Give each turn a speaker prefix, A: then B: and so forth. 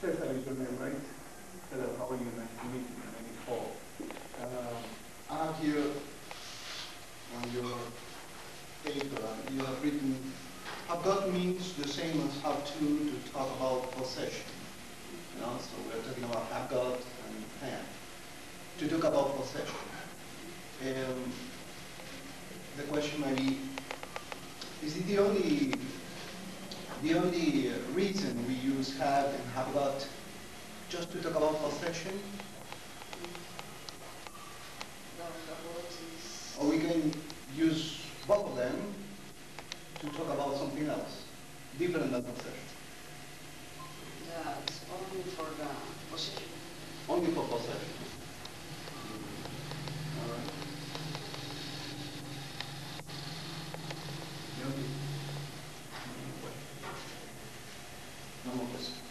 A: Cesar is your name, right? Hello, how are you? Nice to meet you. My name is Paul.
B: I have here on your paper, you have written, have got means the same as have to talk about possession. You know, so we're talking about have got and have. To talk about possession. The question might be, is it the only reason we use have and have got just to talk about possession? Or we can use both of them to talk about something else, different than possession.
C: Yeah, it's only for the possession.
B: Only for possession. All right. No more questions.